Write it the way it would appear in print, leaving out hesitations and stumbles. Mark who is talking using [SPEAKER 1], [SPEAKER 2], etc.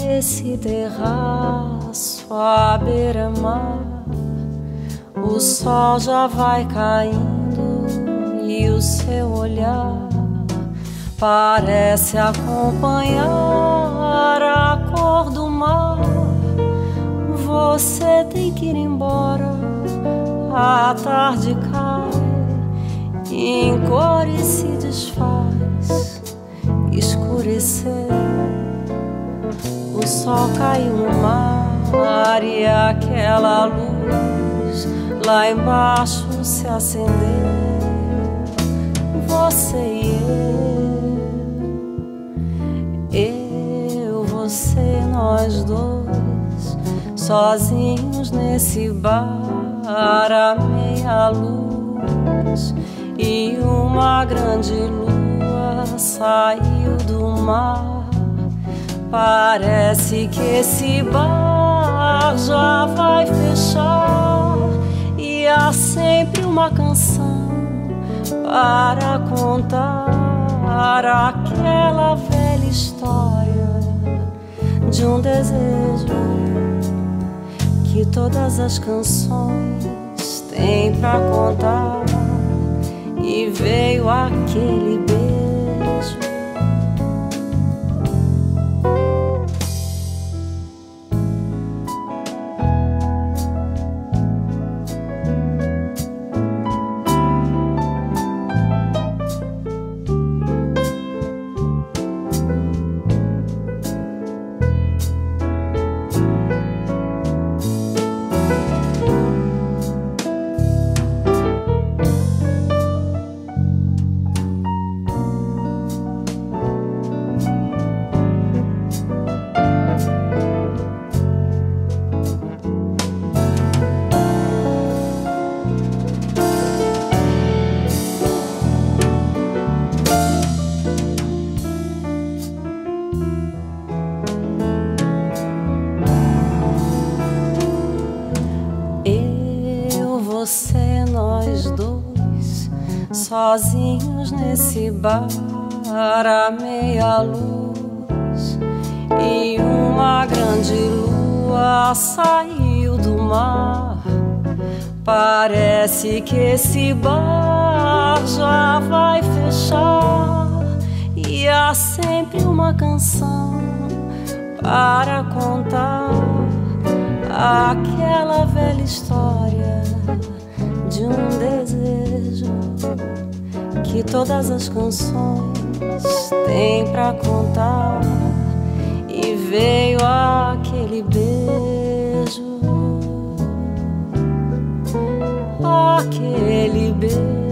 [SPEAKER 1] esse terraço à beira-mar, o sol já vai caindo e o seu olhar parece acompanhar a cor do mar. Você tem que ir embora, a tarde cai em cores se desfaz, escurecer. O sol caiu no mar e aquela luz lá embaixo se acendeu. Você e eu, você, nós dois, sozinhos nesse bar à meia luz, e uma grande lua saiu do mar. Parece que esse bar já vai fechar, e há sempre uma canção para contar aquela velha história de um desejo que todas as canções têm pra contar. E veio aquele beijo. Você, nós dois, sozinhos nesse bar à meia luz, e uma grande lua saiu do mar. Parece que esse bar já vai fechar, e há sempre uma canção para contar aquela velha história de um desejo que todas as canções têm pra contar. E veio aquele beijo, aquele beijo.